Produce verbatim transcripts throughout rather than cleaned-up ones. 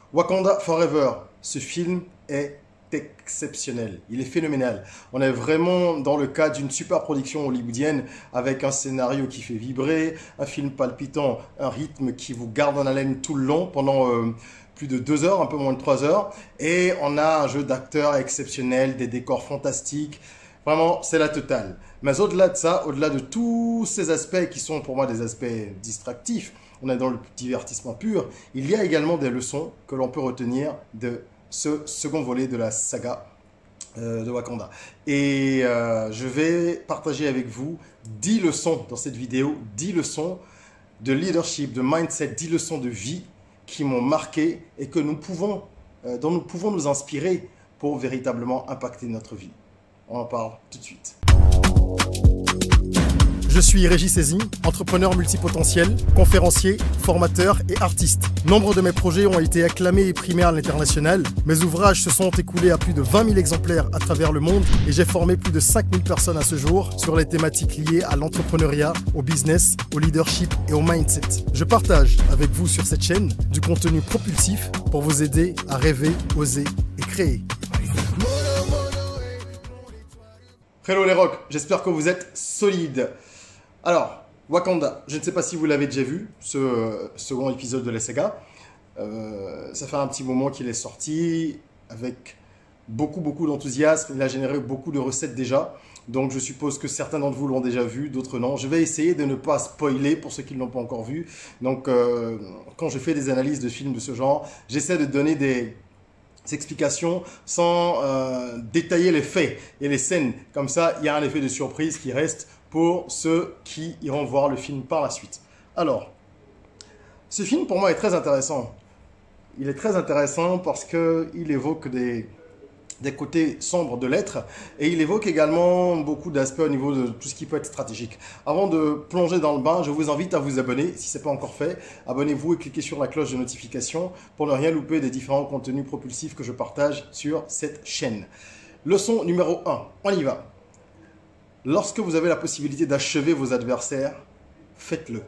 Wakanda Forever, ce film est exceptionnel, il est phénoménal. On est vraiment dans le cadre d'une super production hollywoodienne avec un scénario qui fait vibrer, un film palpitant, un rythme qui vous garde en haleine tout le long pendant euh, plus de deux heures, un peu moins de trois heures. Et on a un jeu d'acteurs exceptionnel, des décors fantastiques. Vraiment, c'est la totale. Mais au-delà de ça, au-delà de tous ces aspects qui sont pour moi des aspects distractifs, on est dans le divertissement pur, il y a également des leçons que l'on peut retenir de ce second volet de la saga euh, de Wakanda. Et euh, je vais partager avec vous dix leçons dans cette vidéo, dix leçons de leadership, de mindset, dix leçons de vie qui m'ont marqué et que nous pouvons, euh, dont nous pouvons nous inspirer pour véritablement impacter notre vie. On en parle tout de suite. Je suis Régis Saizy, entrepreneur multipotentiel, conférencier, formateur et artiste. Nombre de mes projets ont été acclamés et primés à l'international. Mes ouvrages se sont écoulés à plus de vingt mille exemplaires à travers le monde et j'ai formé plus de cinq mille personnes à ce jour sur les thématiques liées à l'entrepreneuriat, au business, au leadership et au mindset. Je partage avec vous sur cette chaîne du contenu propulsif pour vous aider à rêver, oser et créer. Hello les rocks, j'espère que vous êtes solides. Alors, Wakanda, je ne sais pas si vous l'avez déjà vu, ce euh, second épisode de la saga. Euh, ça fait un petit moment qu'il est sorti, avec beaucoup, beaucoup d'enthousiasme. Il a généré beaucoup de recettes déjà. Donc, je suppose que certains d'entre vous l'ont déjà vu, d'autres non. Je vais essayer de ne pas spoiler pour ceux qui ne l'ont pas encore vu. Donc, euh, quand je fais des analyses de films de ce genre, j'essaie de donner des explications sans euh, détailler les faits et les scènes. Comme ça, il y a un effet de surprise qui reste pour ceux qui iront voir le film par la suite. Alors, ce film pour moi est très intéressant. Il est très intéressant parce qu'il évoque des, des côtés sombres de l'être et il évoque également beaucoup d'aspects au niveau de tout ce qui peut être stratégique. Avant de plonger dans le bain, je vous invite à vous abonner si ce n'est pas encore fait. Abonnez-vous et cliquez sur la cloche de notification pour ne rien louper des différents contenus propulsifs que je partage sur cette chaîne. Leçon numéro un, on y va. Lorsque vous avez la possibilité d'achever vos adversaires, faites-le.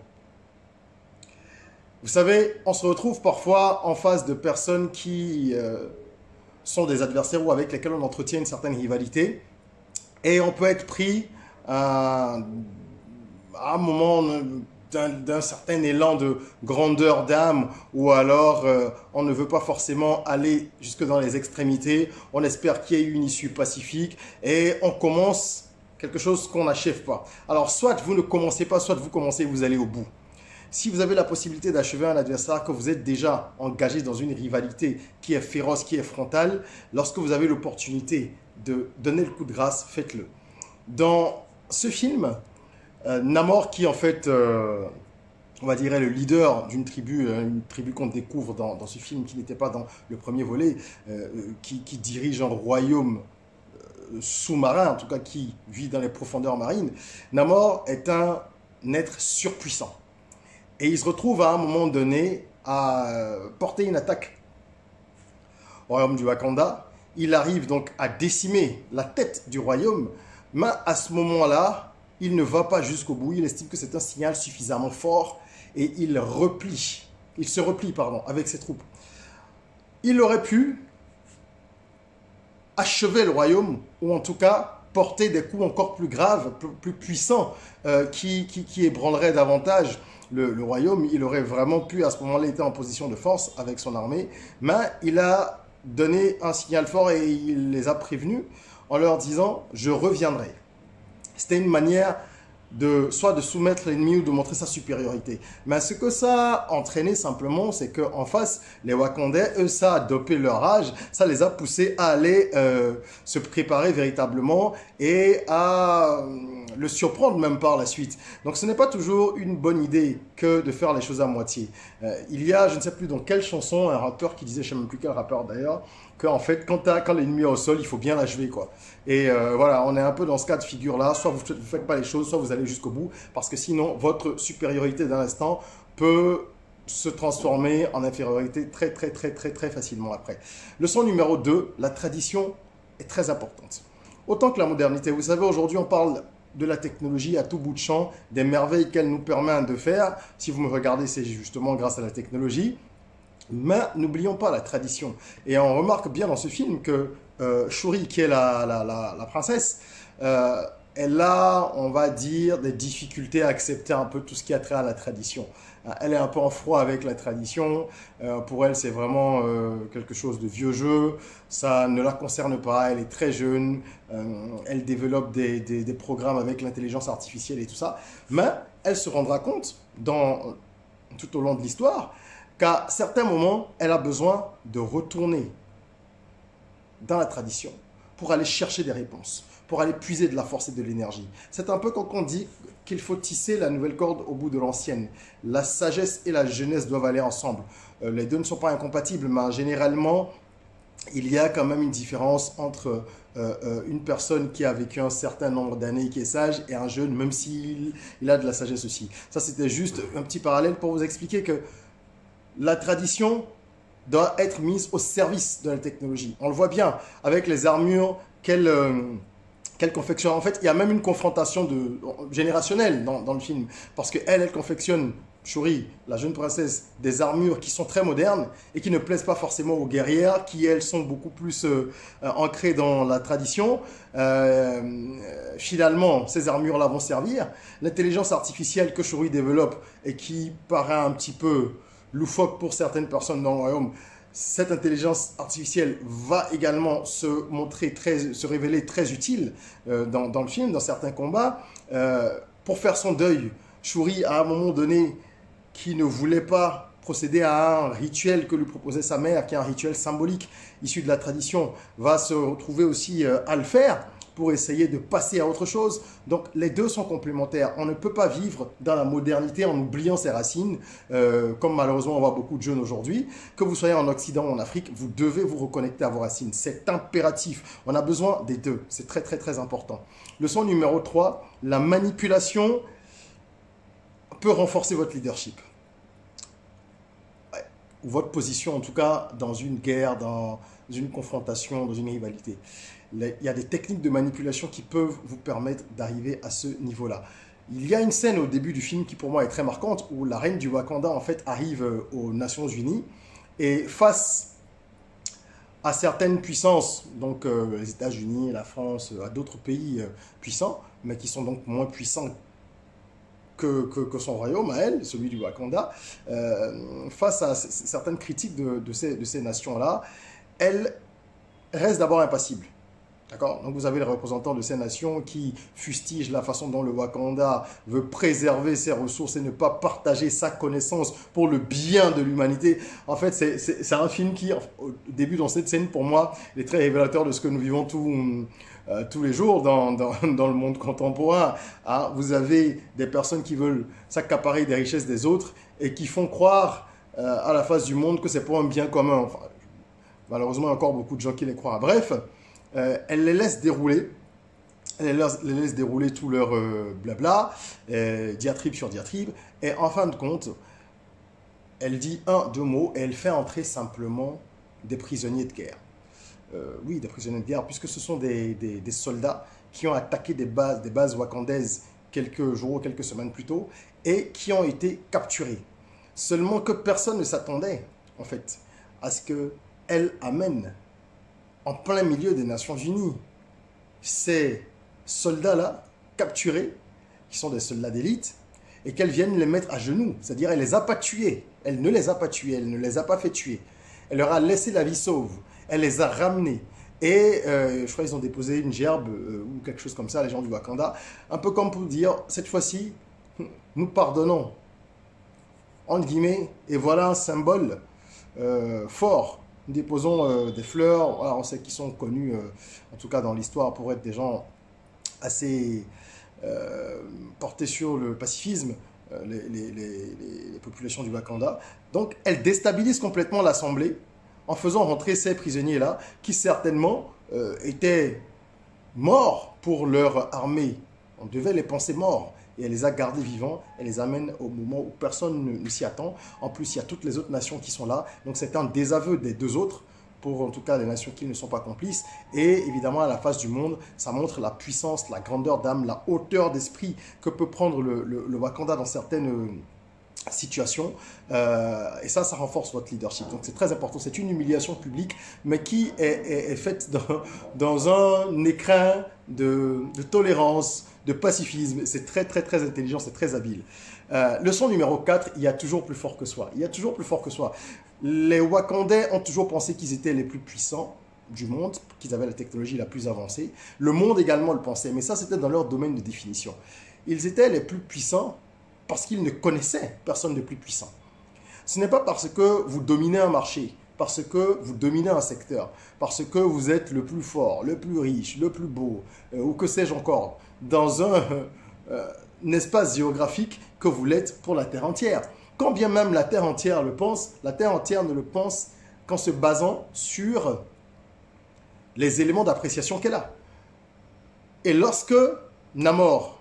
Vous savez, on se retrouve parfois en face de personnes qui euh, sont des adversaires ou avec lesquels on entretient une certaine rivalité. Et on peut être pris à, à un moment d'un certain élan de grandeur d'âme ou alors euh, on ne veut pas forcément aller jusque dans les extrémités. On espère qu'il y ait une issue pacifique et on commence quelque chose qu'on n'achève pas. Alors, soit vous ne commencez pas, soit vous commencez et vous allez au bout. Si vous avez la possibilité d'achever un adversaire, que vous êtes déjà engagé dans une rivalité qui est féroce, qui est frontale, lorsque vous avez l'opportunité de donner le coup de grâce, faites-le. Dans ce film, euh, Namor, qui en fait, euh, on va dire, est le leader d'une tribu, euh, une tribu qu'on découvre dans, dans ce film, qui n'était pas dans le premier volet, euh, qui, qui dirige un royaume sous-marin, en tout cas qui vit dans les profondeurs marines, Namor est un être surpuissant. Et il se retrouve à un moment donné à porter une attaque au royaume du Wakanda. Il arrive donc à décimer la tête du royaume, mais à ce moment-là, il ne va pas jusqu'au bout. Il estime que c'est un signal suffisamment fort et il replie, il se replie pardon, avec ses troupes. Il aurait pu achever le royaume, ou en tout cas porter des coups encore plus graves, plus, plus puissants, euh, qui, qui, qui ébranleraient davantage le, le royaume. Il aurait vraiment pu à ce moment-là être en position de force avec son armée, mais il a donné un signal fort et il les a prévenus en leur disant « je reviendrai ». C'était une manière de soit de soumettre l'ennemi ou de montrer sa supériorité. Mais ce que ça a entraîné simplement, c'est qu'en face, les Wakandais, eux, ça a dopé leur rage, ça les a poussés à aller euh, se préparer véritablement et à euh, le surprendre même par la suite. Donc ce n'est pas toujours une bonne idée que de faire les choses à moitié. Euh, il y a, je ne sais plus dans quelle chanson, un rappeur qui disait, je ne sais même plus quel rappeur d'ailleurs, qu'en fait, quand, quand l'ennemi est au sol, il faut bien l'achever, quoi. Et euh, voilà, on est un peu dans ce cas de figure-là. Soit vous ne faites pas les choses, soit vous allez jusqu'au bout. Parce que sinon, votre supériorité d'un instant peut se transformer en infériorité très, très, très, très, très facilement après. Leçon numéro deux, la tradition est très importante. Autant que la modernité. Vous savez, aujourd'hui, on parle de la technologie à tout bout de champ, des merveilles qu'elle nous permet de faire. Si vous me regardez, c'est justement grâce à la technologie. Mais n'oublions pas la tradition. Et on remarque bien dans ce film que euh, Shuri, qui est la, la, la, la princesse, euh, elle a, on va dire, des difficultés à accepter un peu tout ce qui a trait à la tradition. Elle est un peu en froid avec la tradition. Euh, pour elle, c'est vraiment euh, quelque chose de vieux jeu. Ça ne la concerne pas. Elle est très jeune. Euh, elle développe des, des, des programmes avec l'intelligence artificielle et tout ça. Mais elle se rendra compte, dans, tout au long de l'histoire, qu'à certains moments, elle a besoin de retourner dans la tradition pour aller chercher des réponses, pour aller puiser de la force et de l'énergie. C'est un peu quand on dit qu'il faut tisser la nouvelle corde au bout de l'ancienne. La sagesse et la jeunesse doivent aller ensemble. Euh, les deux ne sont pas incompatibles, mais généralement, il y a quand même une différence entre euh, euh, une personne qui a vécu un certain nombre d'années, qui est sage, et un jeune, même s'il il a de la sagesse aussi. Ça, c'était juste un petit parallèle pour vous expliquer que la tradition doit être mise au service de la technologie. On le voit bien avec les armures qu'elle euh, qu'elle confectionne. En fait, il y a même une confrontation de, générationnelle dans, dans le film. Parce qu'elle, elle confectionne, Shuri, la jeune princesse, des armures qui sont très modernes et qui ne plaisent pas forcément aux guerrières, qui, elles, sont beaucoup plus euh, ancrées dans la tradition. Euh, finalement, ces armures-là vont servir. L'intelligence artificielle que Shuri développe et qui paraît un petit peu loufoque pour certaines personnes dans le royaume, cette intelligence artificielle va également se montrer très, se révéler très utile euh, dans, dans le film, dans certains combats. Euh, pour faire son deuil, Shuri, à un moment donné, qui ne voulait pas procéder à un rituel que lui proposait sa mère, qui est un rituel symbolique issu de la tradition, va se retrouver aussi euh, à le faire pour essayer de passer à autre chose. Donc les deux sont complémentaires. On ne peut pas vivre dans la modernité en oubliant ses racines, euh, comme malheureusement on voit beaucoup de jeunes aujourd'hui. Que vous soyez en Occident ou en Afrique, vous devez vous reconnecter à vos racines. C'est impératif. On a besoin des deux. C'est très très très important. Leçon numéro trois, la manipulation peut renforcer votre leadership. Ouais. Ou votre position en tout cas dans une guerre, dans une confrontation, dans une rivalité. Il y a des techniques de manipulation qui peuvent vous permettre d'arriver à ce niveau-là. Il y a une scène au début du film qui pour moi est très marquante où la reine du Wakanda en fait arrive aux Nations Unies et face à certaines puissances, donc euh, les États-Unis, la France, à d'autres pays euh, puissants, mais qui sont donc moins puissants que, que, que son royaume à elle, celui du Wakanda, euh, face à certaines critiques de, de ces, de ces nations-là, elle reste d'abord impassible. D'accord? Donc vous avez les représentants de ces nations qui fustigent la façon dont le Wakanda veut préserver ses ressources et ne pas partager sa connaissance pour le bien de l'humanité. En fait, c'est un film qui, au début dans cette scène, pour moi, est très révélateur de ce que nous vivons tout, euh, tous les jours dans, dans, dans le monde contemporain. Hein? Vous avez des personnes qui veulent s'accaparer des richesses des autres et qui font croire euh, à la face du monde que c'est pour un bien commun. Enfin, malheureusement, il y a encore beaucoup de gens qui les croient. Bref, Euh, elle les laisse dérouler, elle les laisse, les laisse dérouler tout leur euh, blabla, euh, diatribe sur diatribe, et en fin de compte, elle dit un, deux mots, et elle fait entrer simplement des prisonniers de guerre. Euh, oui, des prisonniers de guerre, puisque ce sont des, des, des soldats qui ont attaqué des bases, des bases wakandaises quelques jours, quelques semaines plus tôt, et qui ont été capturés. Seulement que personne ne s'attendait, en fait, à ce qu'elle amène en plein milieu des Nations Unies ces soldats-là, capturés, qui sont des soldats d'élite, et qu'elle vienne les mettre à genoux. C'est-à-dire, elle ne les a pas tués. Elle ne les a pas tués, elle ne les a pas fait tuer. Elle leur a laissé la vie sauve. Elle les a ramenés. Et euh, je crois qu'ils ont déposé une gerbe euh, ou quelque chose comme ça, les gens du Wakanda. Un peu comme pour dire, cette fois-ci, nous pardonnons. Entre guillemets, et voilà un symbole euh, fort. Nous déposons euh, des fleurs, voilà, on sait qu'ils sont connus, euh, en tout cas dans l'histoire, pour être des gens assez euh, portés sur le pacifisme, euh, les, les, les, les populations du Wakanda. Donc, elle déstabilise complètement l'Assemblée en faisant rentrer ces prisonniers-là, qui certainement euh, étaient morts pour leur armée. On devait les penser morts. Et elle les a gardés vivants, elle les amène au moment où personne ne, ne s'y attend. En plus, il y a toutes les autres nations qui sont là. Donc, c'est un désaveu des deux autres, pour en tout cas les nations qui ne sont pas complices. Et évidemment, à la face du monde, ça montre la puissance, la grandeur d'âme, la hauteur d'esprit que peut prendre le, le, le Wakanda dans certaines, situation, euh, et ça, ça renforce votre leadership. Donc c'est très important, c'est une humiliation publique, mais qui est, est, est faite dans, dans un écrin de, de tolérance, de pacifisme. C'est très très très intelligent, c'est très habile. Euh, leçon numéro quatre, il y a toujours plus fort que soi. Il y a toujours plus fort que soi. Les Wakandais ont toujours pensé qu'ils étaient les plus puissants du monde, qu'ils avaient la technologie la plus avancée. Le monde également le pensait, mais ça c'était dans leur domaine de définition. Ils étaient les plus puissants parce qu'ils ne connaissaient personne de plus puissant. Ce n'est pas parce que vous dominez un marché, parce que vous dominez un secteur, parce que vous êtes le plus fort, le plus riche, le plus beau, euh, ou que sais-je encore, dans un, euh, un espace géographique que vous l'êtes pour la Terre entière. Quand bien même la Terre entière le pense, la Terre entière ne le pense qu'en se basant sur les éléments d'appréciation qu'elle a. Et lorsque Namor,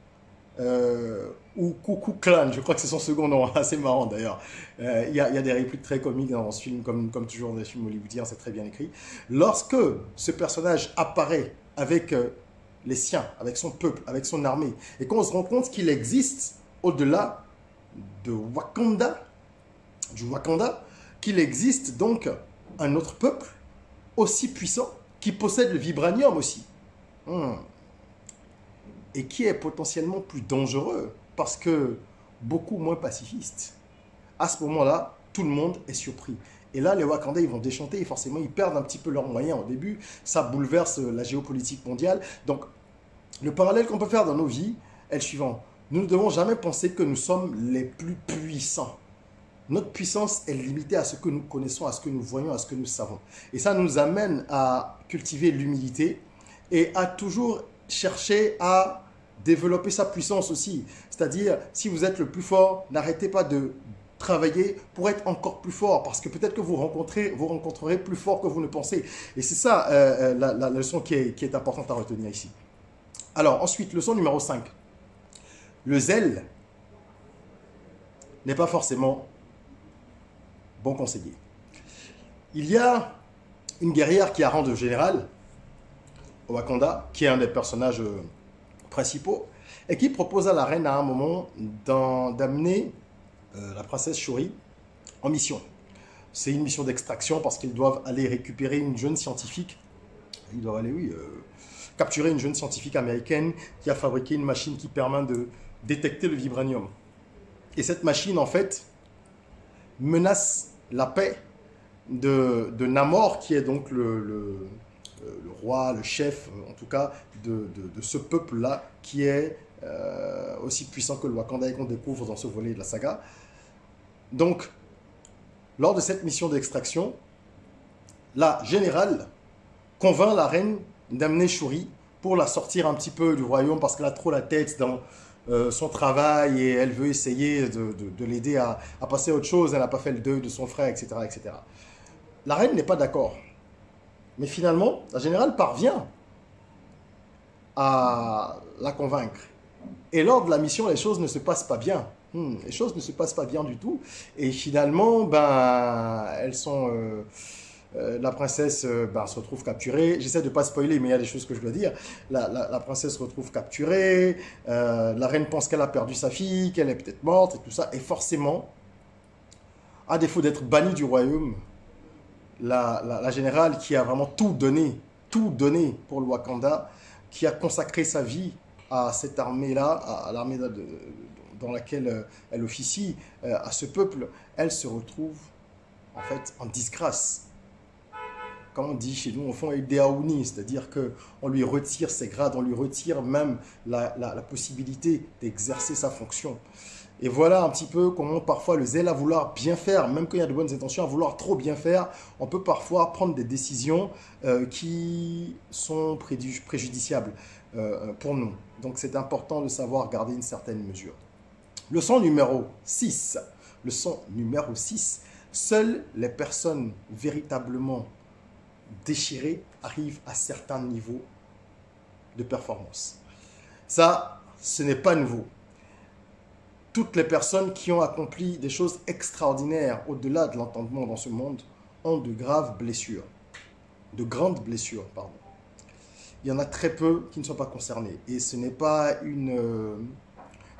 euh, ou Coucou Clan, je crois que c'est son second nom, assez marrant d'ailleurs. Il euh, y, y a des répliques très comiques dans ce film, comme, comme toujours dans les films hollywoodiens, c'est très bien écrit. Lorsque ce personnage apparaît avec euh, les siens, avec son peuple, avec son armée, et qu'on se rend compte qu'il existe au-delà de Wakanda, du Wakanda, qu'il existe donc un autre peuple aussi puissant, qui possède le vibranium aussi, hmm. et qui est potentiellement plus dangereux, parce que beaucoup moins pacifiste. À ce moment-là, tout le monde est surpris. Et là, les Wakandais, ils vont déchanter et forcément, ils perdent un petit peu leurs moyens au début. Ça bouleverse la géopolitique mondiale. Donc, le parallèle qu'on peut faire dans nos vies est le suivant. Nous ne devons jamais penser que nous sommes les plus puissants. Notre puissance est limitée à ce que nous connaissons, à ce que nous voyons, à ce que nous savons. Et ça nous amène à cultiver l'humilité et à toujours chercher à développer sa puissance aussi. C'est-à-dire, si vous êtes le plus fort, n'arrêtez pas de travailler pour être encore plus fort, parce que peut-être que vous rencontrez, vous rencontrerez plus fort que vous ne pensez. Et c'est ça euh, la, la leçon qui est, qui est importante à retenir ici. Alors, ensuite, leçon numéro cinq. Le zèle n'est pas forcément bon conseiller. Il y a une guerrière qui a rang de général au Wakanda, qui est un des personnages euh, principaux, et qui propose à la reine à un moment d'amener euh, la princesse Shuri en mission. C'est une mission d'extraction parce qu'ils doivent aller récupérer une jeune scientifique. Ils doivent aller, oui, euh, capturer une jeune scientifique américaine qui a fabriqué une machine qui permet de détecter le vibranium. Et cette machine, en fait, menace la paix de, de Namor, qui est donc le, le, le roi, le chef, en tout cas, de, de, de ce peuple-là, qui est euh, aussi puissant que le Wakanda et qu'on découvre dans ce volet de la saga. Donc, lors de cette mission d'extraction, la générale convainc la reine d'amener Shuri pour la sortir un petit peu du royaume parce qu'elle a trop la tête dans euh, son travail et elle veut essayer de, de, de l'aider à, à passer à autre chose. Elle n'a pas fait le deuil de son frère, et cetera, et cetera. La reine n'est pas d'accord. Mais finalement, la générale parvient à la convaincre. Et lors de la mission, les choses ne se passent pas bien. Hmm, les choses ne se passent pas bien du tout. Et finalement, ben, elles sont... Euh, euh, la princesse euh, ben, se retrouve capturée. J'essaie de ne pas spoiler, mais il y a des choses que je dois dire. La, la, la princesse se retrouve capturée. Euh, la reine pense qu'elle a perdu sa fille, qu'elle est peut-être morte et tout ça. Et forcément, à défaut d'être bannie du royaume, la, la, la générale qui a vraiment tout donné, tout donné pour le Wakanda, qui a consacré sa vie à cette armée-là, à, à l'armée de, de, dans laquelle euh, elle officie, euh, à ce peuple, elle se retrouve en fait en disgrâce. Comme on dit chez nous, au fond, Ideaouni, c'est-à-dire qu'on lui retire ses grades, on lui retire même la, la, la possibilité d'exercer sa fonction. Et voilà un petit peu comment parfois le zèle à vouloir bien faire, même quand il y a de bonnes intentions, à vouloir trop bien faire, on peut parfois prendre des décisions euh, qui sont préjudiciables euh, pour nous. Donc c'est important de savoir garder une certaine mesure. Leçon numéro six. Leçon numéro six. Seules les personnes véritablement déchirées arrivent à certains niveaux de performance. Ça, ce n'est pas nouveau. Toutes les personnes qui ont accompli des choses extraordinaires au-delà de l'entendement dans ce monde ont de graves blessures, de grandes blessures, pardon. Il y en a très peu qui ne sont pas concernés. Et ce n'est pas une, euh,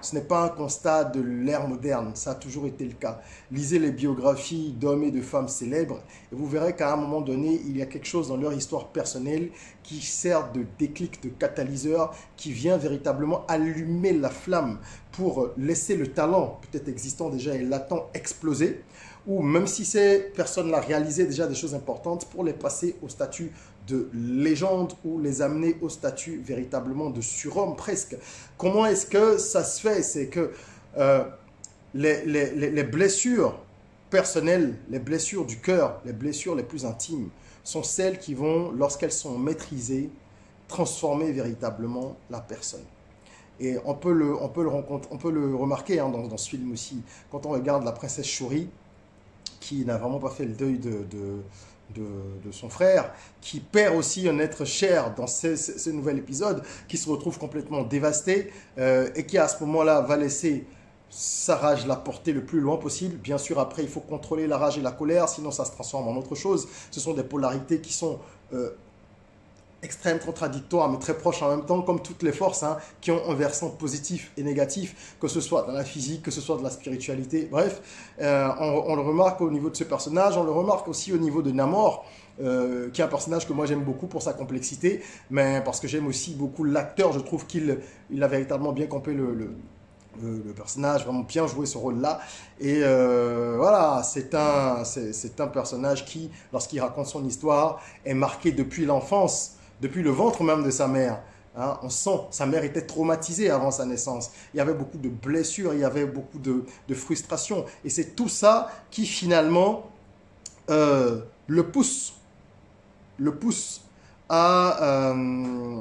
Ce n'est pas un constat de l'ère moderne, ça a toujours été le cas. Lisez les biographies d'hommes et de femmes célèbres et vous verrez qu'à un moment donné, il y a quelque chose dans leur histoire personnelle qui sert de déclic, de catalyseur, qui vient véritablement allumer la flamme pour laisser le talent, peut-être existant déjà et latent, exploser. Ou même si ces personnes-là réalisaient déjà des choses importantes, pour les passer au statut de légende ou les amener au statut véritablement de surhomme presque. Comment est-ce que ça se fait? C'est que euh, les, les, les blessures personnelles, les blessures du cœur, les blessures les plus intimes sont celles qui vont, lorsqu'elles sont maîtrisées, transformer véritablement la personne. Et on peut le, on peut le, rencontrer, on peut le remarquer hein, dans, dans ce film aussi, quand on regarde la princesse Shuri, qui n'a vraiment pas fait le deuil de, de, de, de son frère, qui perd aussi un être cher dans ce, ce, ce nouvel épisode, qui se retrouve complètement dévasté euh, et qui à ce moment-là va laisser sa rage la porter le plus loin possible. Bien sûr, après, il faut contrôler la rage et la colère, sinon ça se transforme en autre chose. Ce sont des polarités qui sont euh, extrêmes, contradictoires, mais très proches en même temps, comme toutes les forces hein, qui ont un versant positif et négatif, que ce soit dans la physique, que ce soit de la spiritualité. Bref, euh, on, on le remarque au niveau de ce personnage, on le remarque aussi au niveau de Namor, euh, qui est un personnage que moi j'aime beaucoup pour sa complexité, mais parce que j'aime aussi beaucoup l'acteur, je trouve qu'il il a véritablement bien campé le... le Le, le personnage, vraiment bien joué ce rôle-là. Et euh, voilà, c'est un, c'est, c'est un personnage qui, lorsqu'il raconte son histoire, est marqué depuis l'enfance, depuis le ventre même de sa mère. Hein, on sent, sa mère était traumatisée avant sa naissance. Il y avait beaucoup de blessures, il y avait beaucoup de, de frustration. Et c'est tout ça qui finalement euh, le pousse, le pousse à... Euh,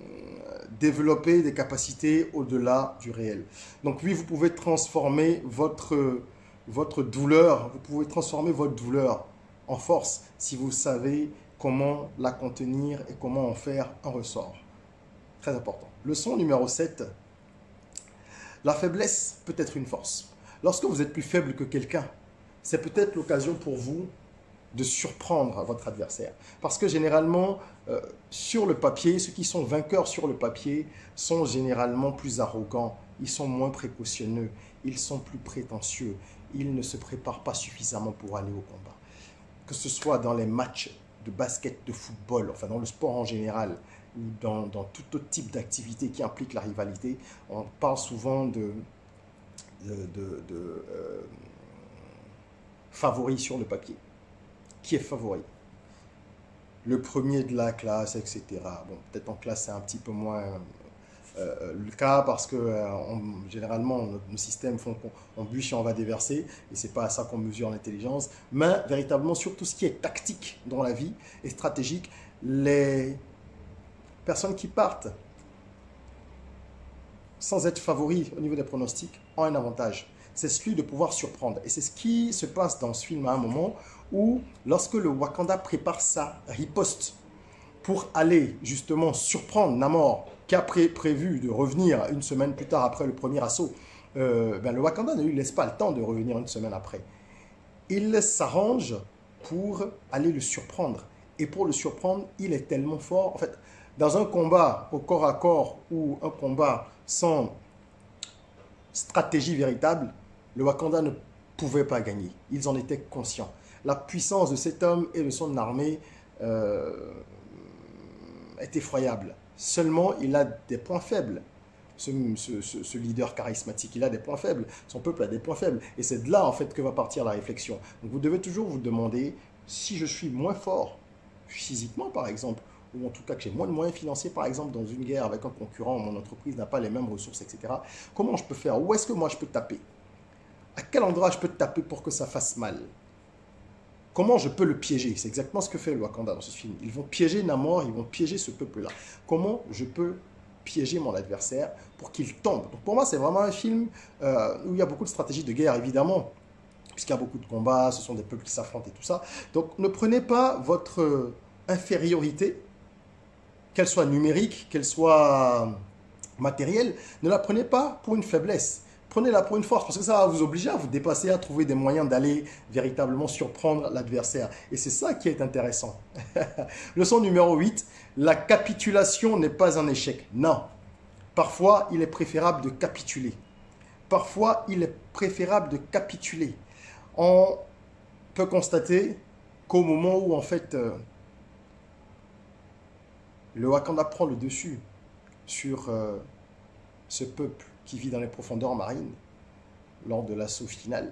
développer des capacités au-delà du réel. Donc oui, vous pouvez transformer votre, votre douleur, vous pouvez transformer votre douleur en force si vous savez comment la contenir et comment en faire un ressort. Très important. Leçon numéro sept. La faiblesse peut être une force. Lorsque vous êtes plus faible que quelqu'un, c'est peut-être l'occasion pour vous de surprendre votre adversaire. Parce que généralement, euh, sur le papier, ceux qui sont vainqueurs sur le papier sont généralement plus arrogants, ils sont moins précautionneux, ils sont plus prétentieux, ils ne se préparent pas suffisamment pour aller au combat. Que ce soit dans les matchs de basket, de football, enfin dans le sport en général, ou dans, dans tout autre type d'activité qui implique la rivalité, on parle souvent de, de, de, de euh, favoris sur le papier. Qui est favori? Le premier de la classe, et cetera. Bon, peut-être en classe, c'est un petit peu moins euh, le cas parce que euh, on, généralement, notre, nos systèmes font qu'on bûche et on va déverser et c'est pas à ça qu'on mesure l'intelligence. Mais véritablement, sur tout ce qui est tactique dans la vie et stratégique, les personnes qui partent sans être favoris au niveau des pronostics ont un avantage. C'est celui de pouvoir surprendre. Et c'est ce qui se passe dans ce film à un moment où, lorsque le Wakanda prépare sa riposte pour aller justement surprendre Namor, qui a pré prévu de revenir une semaine plus tard après le premier assaut, euh, ben le Wakanda ne lui laisse pas le temps de revenir une semaine après. Il s'arrange pour aller le surprendre. Et pour le surprendre, il est tellement fort. En fait, dans un combat au corps à corps ou un combat sans stratégie véritable, le Wakanda ne pouvait pas gagner. Ils en étaient conscients. La puissance de cet homme et de son armée euh, est effroyable. Seulement, il a des points faibles. Ce, ce, ce, ce leader charismatique, il a des points faibles. Son peuple a des points faibles. Et c'est de là, en fait, que va partir la réflexion. Donc, vous devez toujours vous demander, si je suis moins fort, physiquement, par exemple, ou en tout cas que j'ai moins de moyens financiers, par exemple, dans une guerre avec un concurrent, mon entreprise n'a pas les mêmes ressources, et cetera. Comment je peux faire? Où est-ce que moi je peux taper? À quel endroit je peux taper pour que ça fasse mal? Comment je peux le piéger? C'est exactement ce que fait le Wakanda dans ce film. Ils vont piéger Namor, ils vont piéger ce peuple-là. Comment je peux piéger mon adversaire pour qu'il tombe? Donc pour moi, c'est vraiment un film euh, où il y a beaucoup de stratégies de guerre, évidemment, puisqu'il y a beaucoup de combats, ce sont des peuples qui s'affrontent et tout ça. Donc ne prenez pas votre infériorité, qu'elle soit numérique, qu'elle soit matérielle, ne la prenez pas pour une faiblesse. Prenez-la pour une force, parce que ça va vous obliger à vous dépasser, à trouver des moyens d'aller véritablement surprendre l'adversaire. Et c'est ça qui est intéressant. Leçon numéro huit, la capitulation n'est pas un échec. Non. Parfois, il est préférable de capituler. parfois, il est préférable de capituler. On peut constater qu'au moment où, en fait, euh, le Wakanda prend le dessus sur euh, ce peuple qui vit dans les profondeurs marines, lors de l'assaut final,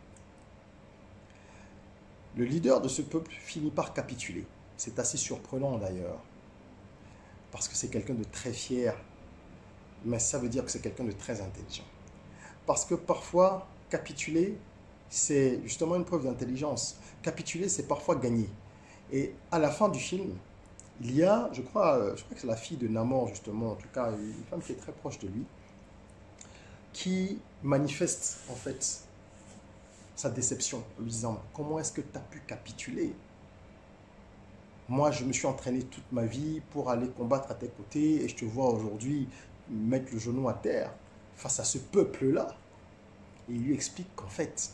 le leader de ce peuple finit par capituler. C'est assez surprenant d'ailleurs, parce que c'est quelqu'un de très fier, mais ça veut dire que c'est quelqu'un de très intelligent. Parce que parfois, capituler, c'est justement une preuve d'intelligence. Capituler, c'est parfois gagner. Et à la fin du film, il y a, je crois, je crois que c'est la fille de Namor, justement, en tout cas, une femme qui est très proche de lui, qui manifeste, en fait, sa déception, en lui disant « Comment est-ce que tu as pu capituler ? Moi, je me suis entraîné toute ma vie pour aller combattre à tes côtés et je te vois aujourd'hui mettre le genou à terre face à ce peuple-là. » Et il lui explique qu'en fait,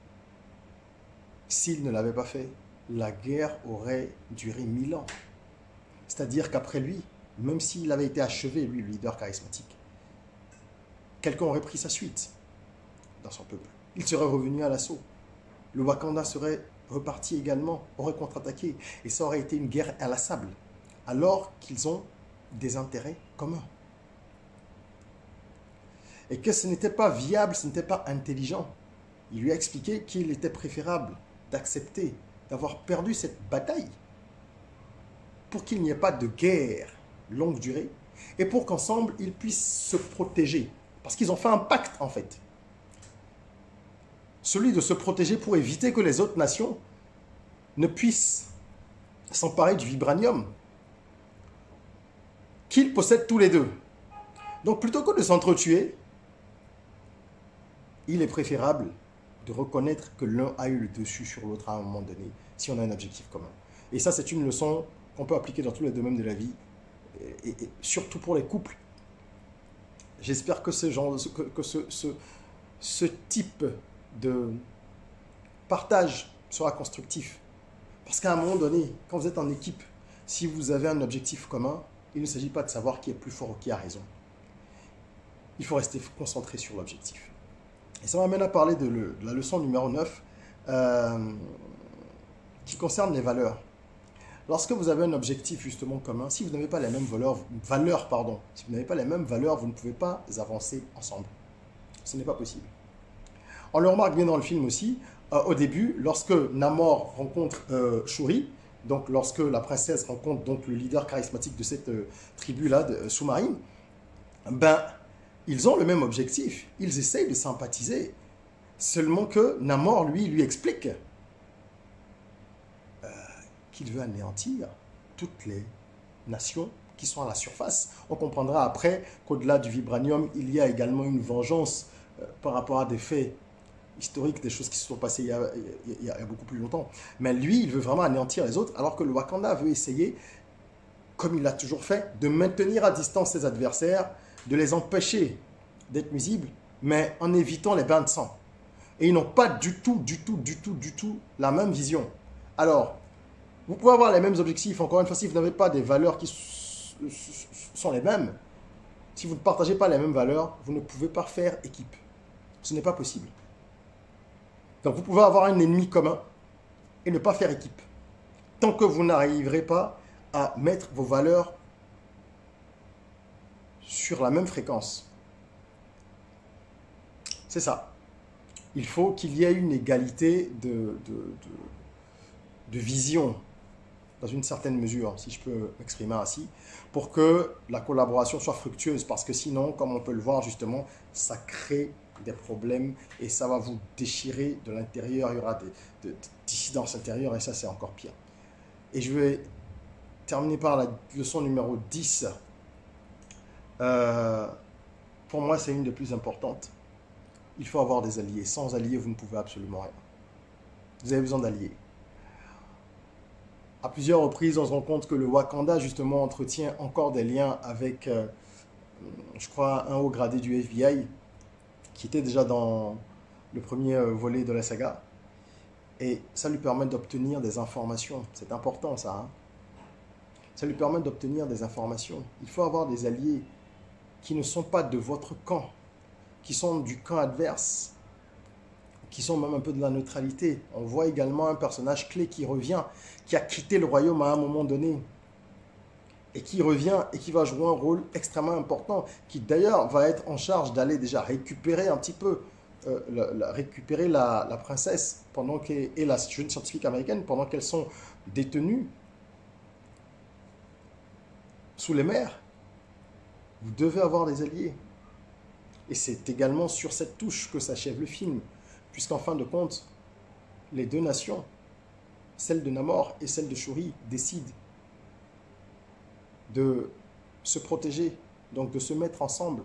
s'il ne l'avait pas fait, la guerre aurait duré mille ans. C'est-à-dire qu'après lui, même s'il avait été achevé, lui, le leader charismatique, quelqu'un aurait pris sa suite dans son peuple. Il serait revenu à l'assaut. Le Wakanda serait reparti également, aurait contre-attaqué. Et ça aurait été une guerre inlassable, alors qu'ils ont des intérêts communs. Et que ce n'était pas viable, ce n'était pas intelligent. Il lui a expliqué qu'il était préférable d'accepter d'avoir perdu cette bataille pour qu'il n'y ait pas de guerre longue durée et pour qu'ensemble, ils puissent se protéger. Parce qu'ils ont fait un pacte, en fait. Celui de se protéger pour éviter que les autres nations ne puissent s'emparer du vibranium qu'ils possèdent tous les deux. Donc, plutôt que de s'entretuer, il est préférable de reconnaître que l'un a eu le dessus sur l'autre à un moment donné, si on a un objectif commun. Et ça, c'est une leçon qu'on peut appliquer dans tous les domaines de la vie, et, et surtout pour les couples. J'espère que ce genre, que, que ce, ce, ce type de partage sera constructif. Parce qu'à un moment donné, quand vous êtes en équipe, si vous avez un objectif commun, il ne s'agit pas de savoir qui est plus fort ou qui a raison. Il faut rester concentré sur l'objectif. Et ça m'amène à parler de, le, de la leçon numéro neuf, euh, qui concerne les valeurs. Lorsque vous avez un objectif justement commun, si vous n'avez pas les mêmes valeurs, valeurs pardon, si vous n'avez pas les mêmes valeurs, vous ne pouvez pas avancer ensemble. Ce n'est pas possible. On le remarque bien dans le film aussi, euh, au début, lorsque Namor rencontre euh, Shuri, donc lorsque la princesse rencontre donc le leader charismatique de cette euh, tribu-là, euh, sous-marine, ben, ils ont le même objectif, ils essayent de sympathiser. Seulement que Namor, lui, lui explique euh, qu'il veut anéantir toutes les nations qui sont à la surface. On comprendra après qu'au-delà du vibranium, il y a également une vengeance euh, par rapport à des faits historiques, des choses qui se sont passées il y, a, il y a beaucoup plus longtemps. Mais lui, il veut vraiment anéantir les autres, alors que le Wakanda veut essayer, comme il l'a toujours fait, de maintenir à distance ses adversaires, de les empêcher d'être nuisibles, mais en évitant les bains de sang. Et ils n'ont pas du tout, du tout, du tout, du tout la même vision. Alors, vous pouvez avoir les mêmes objectifs, encore une fois, si vous n'avez pas des valeurs qui sont les mêmes, si vous ne partagez pas les mêmes valeurs, vous ne pouvez pas faire équipe. Ce n'est pas possible. Donc vous pouvez avoir un ennemi commun et ne pas faire équipe. Tant que vous n'arriverez pas à mettre vos valeurs sur la même fréquence. C'est ça. Il faut qu'il y ait une égalité de, de, de, de vision, dans une certaine mesure, si je peux m'exprimer ainsi, pour que la collaboration soit fructueuse. Parce que sinon, comme on peut le voir justement, ça crée des problèmes et ça va vous déchirer de l'intérieur. Il y aura des, des, des dissidences intérieures et ça, c'est encore pire. Et je vais terminer par la leçon numéro dix. Euh, pour moi, c'est une des plus importantes. Il faut avoir des alliés. Sans alliés, vous ne pouvez absolument rien. Vous avez besoin d'alliés. À plusieurs reprises, on se rend compte que le Wakanda, justement, entretient encore des liens avec, euh, je crois, un haut gradé du F B I, qui était déjà dans le premier volet de la saga. Et ça lui permet d'obtenir des informations. C'est important, ça. Hein? Ça lui permet d'obtenir des informations. Il faut avoir des alliés qui ne sont pas de votre camp, qui sont du camp adverse, qui sont même un peu de la neutralité. On voit également un personnage clé qui revient, qui a quitté le royaume à un moment donné, et qui revient et qui va jouer un rôle extrêmement important, qui d'ailleurs va être en charge d'aller déjà récupérer un petit peu, euh, la, la, récupérer la, la princesse pendant qu'elle, et la jeune scientifique américaine pendant qu'elles sont détenues sous les mers. Vous devez avoir des alliés. Et c'est également sur cette touche que s'achève le film, puisqu'en fin de compte, les deux nations, celle de Namor et celle de Shuri, décident de se protéger, donc de se mettre ensemble,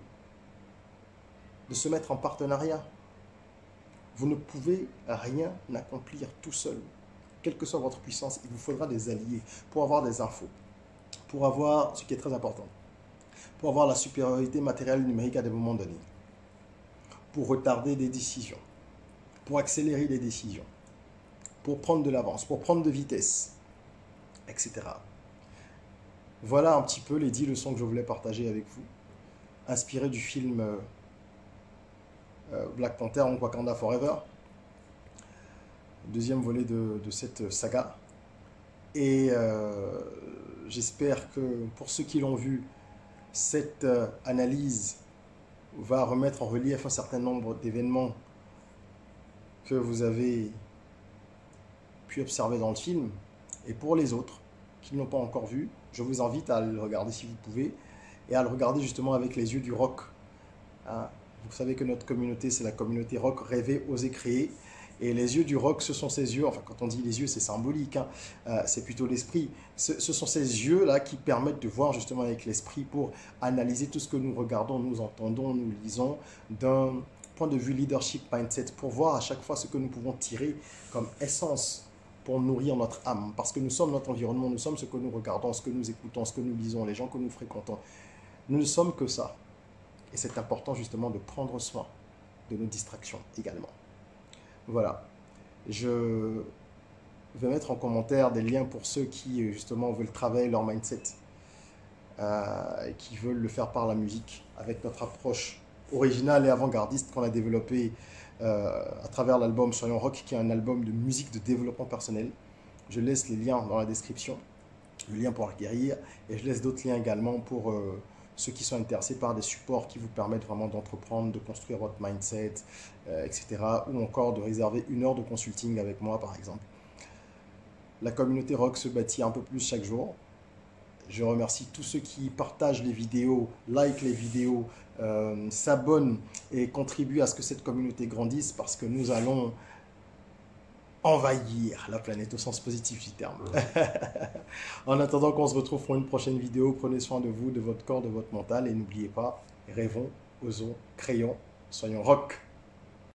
de se mettre en partenariat. Vous ne pouvez rien accomplir tout seul. Quelle que soit votre puissance, il vous faudra des alliés pour avoir des infos, pour avoir, ce qui est très important, pour avoir la supériorité matérielle numérique à des moments donnés, pour retarder des décisions, pour accélérer des décisions, pour prendre de l'avance, pour prendre de vitesse, et cetera. Voilà un petit peu les dix leçons que je voulais partager avec vous, inspirées du film euh, euh, Black Panther en Wakanda Forever, deuxième volet de, de cette saga. Et euh, j'espère que pour ceux qui l'ont vu, cette euh, analyse va remettre en relief un certain nombre d'événements que vous avez pu observer dans le film. Et pour les autres qui ne l'ont pas encore vu, je vous invite à le regarder si vous pouvez, et à le regarder justement avec les yeux du rock. Hein, vous savez que notre communauté, c'est la communauté rock rêver, oser créer. Et les yeux du rock, ce sont ces yeux, enfin quand on dit les yeux, c'est symbolique, hein, euh, c'est plutôt l'esprit. Ce, ce sont ces yeux-là qui permettent de voir justement avec l'esprit pour analyser tout ce que nous regardons, nous entendons, nous lisons, d'un point de vue leadership mindset, pour voir à chaque fois ce que nous pouvons tirer comme essence pour nourrir notre âme. Parce que nous sommes notre environnement, nous sommes ce que nous regardons, ce que nous écoutons, ce que nous lisons, les gens que nous fréquentons. Nous ne sommes que ça. Et c'est important justement de prendre soin de nos distractions également. Voilà, je vais mettre en commentaire des liens pour ceux qui justement veulent travailler leur mindset, euh, et qui veulent le faire par la musique, avec notre approche originale et avant-gardiste qu'on a développée euh, à travers l'album Soyons Rock, qui est un album de musique de développement personnel. Je laisse les liens dans la description, le lien pour acquérir, et je laisse d'autres liens également pour euh, ceux qui sont intéressés par des supports qui vous permettent vraiment d'entreprendre, de construire votre mindset, euh, et cetera. Ou encore de réserver une heure de consulting avec moi, par exemple. La communauté rock se bâtit un peu plus chaque jour. Je remercie tous ceux qui partagent les vidéos, like les vidéos, euh, s'abonnent et contribuent à ce que cette communauté grandisse, parce que nous allons envahir la planète au sens positif du terme. En attendant qu'on se retrouve pour une prochaine vidéo, prenez soin de vous, de votre corps, de votre mental, et n'oubliez pas, rêvons, osons, créons, soyons rock.